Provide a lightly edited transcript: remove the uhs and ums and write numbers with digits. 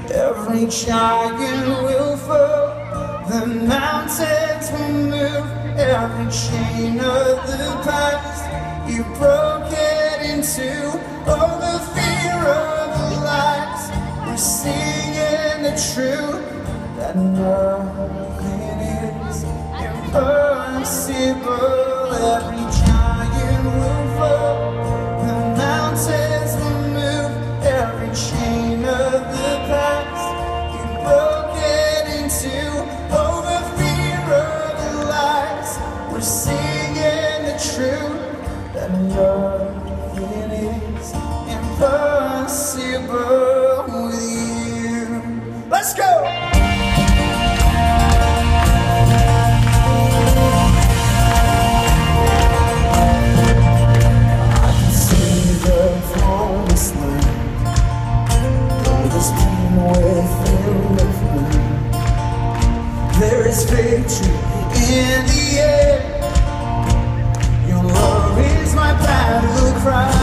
Every giant will fall, the mountains will move. Every chain of the past you broke it into. Oh, the fear of the lies, we're singing the truth, that nothing is impossible. Every giant will fall, the mountains will move. Every chain of the past you broke it into. Oh, the fear of the lies, we're singing the truth, that nothing is impossible with you. Let's go! I can see the promised land, though there's pain within the flame. There is victory in the air. Your love is my battle cry.